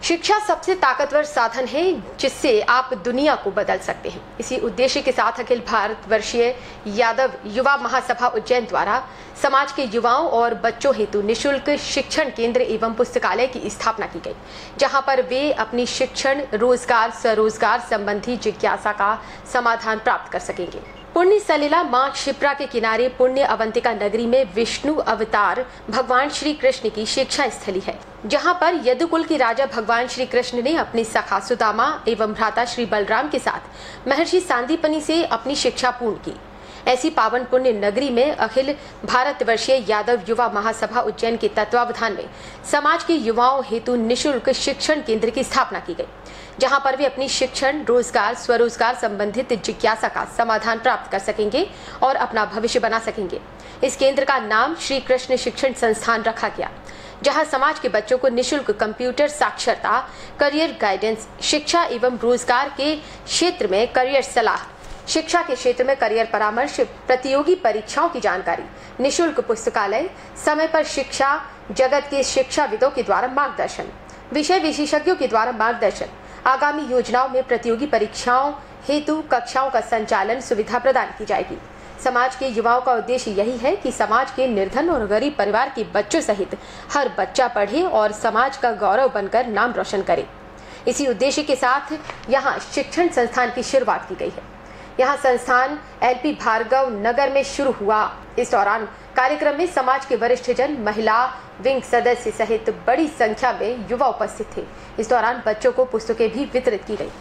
शिक्षा सबसे ताकतवर साधन है जिससे आप दुनिया को बदल सकते हैं। इसी उद्देश्य के साथ अखिल भारतवर्षीय यादव युवा महासभा उज्जैन द्वारा समाज के युवाओं और बच्चों हेतु निःशुल्क शिक्षण केंद्र एवं पुस्तकालय की स्थापना की गई, जहां पर वे अपनी शिक्षण, रोजगार, स्वरोजगार संबंधी जिज्ञासा का समाधान प्राप्त कर सकेंगे। पुण्य सलिला मां क्षिप्रा के किनारे पुण्य अवंतिका नगरी में विष्णु अवतार भगवान श्री कृष्ण की शिक्षा स्थली है, जहां पर यदुकुल के राजा भगवान श्री कृष्ण ने अपने सखा सुदामा एवं भ्राता श्री बलराम के साथ महर्षि सांदीपनि से अपनी शिक्षा पूर्ण की। ऐसी पावन पुण्य नगरी में अखिल भारतवर्षीय यादव युवा महासभा उज्जैन के तत्वावधान में समाज के युवाओं हेतु निःशुल्क शिक्षण केंद्र की स्थापना की गई, जहां पर वे अपनी शिक्षण, रोजगार, स्वरोजगार संबंधित जिज्ञासा का समाधान प्राप्त कर सकेंगे और अपना भविष्य बना सकेंगे। इस केंद्र का नाम श्री कृष्ण शिक्षण संस्थान रखा गया, जहां समाज के बच्चों को निःशुल्क कंप्यूटर साक्षरता, करियर गाइडेंस, शिक्षा एवं रोजगार के क्षेत्र में करियर सलाह, शिक्षा के क्षेत्र में करियर परामर्श, प्रतियोगी परीक्षाओं की जानकारी, निःशुल्क पुस्तकालय, समय पर शिक्षा, जगत के शिक्षाविदों के द्वारा मार्गदर्शन, विषय विशेषज्ञों के द्वारा मार्गदर्शन, आगामी योजनाओं में प्रतियोगी परीक्षाओं हेतु कक्षाओं का संचालन सुविधा प्रदान की जाएगी। समाज के युवाओं का उद्देश्य यही है कि समाज के निर्धन और गरीब परिवार के बच्चों सहित हर बच्चा पढ़े और समाज का गौरव बनकर नाम रोशन करे। इसी उद्देश्य के साथ यहाँ शिक्षण संस्थान की शुरुआत की गई है। यहाँ संस्थान LP भार्गव नगर में शुरू हुआ। इस दौरान कार्यक्रम में समाज के वरिष्ठ जन, महिला विंग सदस्य सहित बड़ी संख्या में युवा उपस्थित थे। इस दौरान बच्चों को पुस्तकें भी वितरित की गई।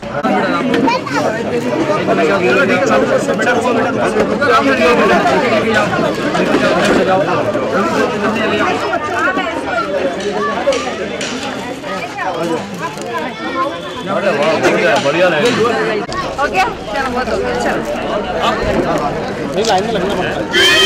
बढ़िया हो गया, चलो बहुत हो गया, चलो लाइन में लगना पड़ता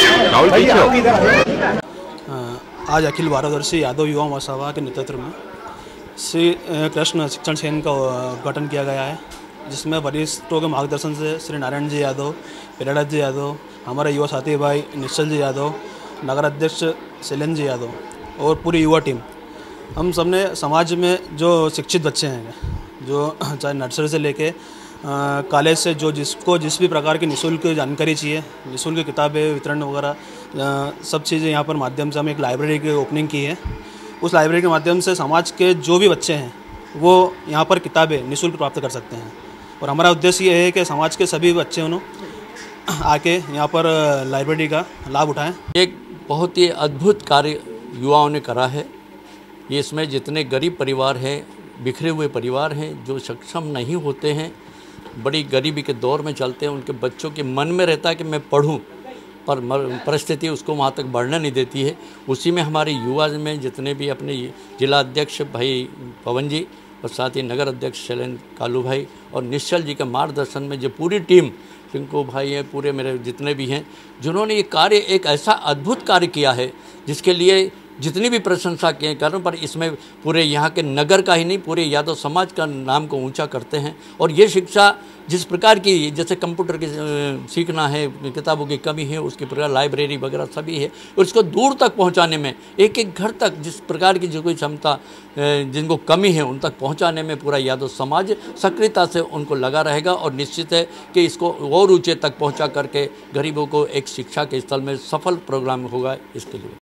है। आज अखिल भारतवर्षीय यादव युवा महासभा के नेतृत्व में श्री कृष्ण शिक्षण सेन का उद्घाटन किया गया है, जिसमें वरिष्ठों के मार्गदर्शन से श्री नारायण जी यादव, पिराज जी यादव, हमारे युवा साथी भाई निश्चल जी यादव, नगर अध्यक्ष शैलेंद्र जी यादव और पूरी युवा टीम, हम सब ने समाज में जो शिक्षित बच्चे हैं, जो चाहे नर्सरी से लेके कॉलेज से, जो जिसको जिस भी प्रकार की निःशुल्क जानकारी चाहिए, निःशुल्क किताबें वितरण वगैरह सब चीज़ें यहाँ पर माध्यम से हम एक लाइब्रेरी की ओपनिंग की है। उस लाइब्रेरी के माध्यम से समाज के जो भी बच्चे हैं वो यहाँ पर किताबें निःशुल्क प्राप्त कर सकते हैं, और हमारा उद्देश्य ये है कि समाज के सभी बच्चे आके यहाँ पर लाइब्रेरी का लाभ उठाएं। एक बहुत ही अद्भुत कार्य युवाओं ने करा है। ये इसमें जितने गरीब परिवार हैं, बिखरे हुए परिवार हैं, जो सक्षम नहीं होते हैं, बड़ी गरीबी के दौर में चलते हैं, उनके बच्चों के मन में रहता है कि मैं पढ़ूं, पर परिस्थिति उसको वहाँ तक बढ़ने नहीं देती है। उसी में हमारे युवा में जितने भी अपने जिला अध्यक्ष भाई पवन जी और साथ ही नगर अध्यक्ष शैलेंद्र कालू भाई और निश्चल जी के मार्गदर्शन में जो पूरी टीम, पिंकू भाई हैं, पूरे मेरे जितने भी हैं, जिन्होंने ये कार्य एक ऐसा अद्भुत कार्य किया है जिसके लिए जितनी भी प्रशंसा के कारण, पर इसमें पूरे यहाँ के नगर का ही नहीं, पूरे यादव समाज का नाम को ऊंचा करते हैं। और ये शिक्षा जिस प्रकार की, जैसे कंप्यूटर की सीखना है, किताबों की कमी है, उसकी प्रकार लाइब्रेरी वगैरह सभी है, और इसको दूर तक पहुँचाने में, एक एक घर तक जिस प्रकार की जो कोई क्षमता जिनको कमी है उन तक पहुँचाने में पूरा यादव समाज सक्रियता से उनको लगा रहेगा। और निश्चित है कि इसको और ऊँचे तक पहुँचा करके गरीबों को एक शिक्षा के स्थल में सफल प्रोग्राम होगा इसके लिए।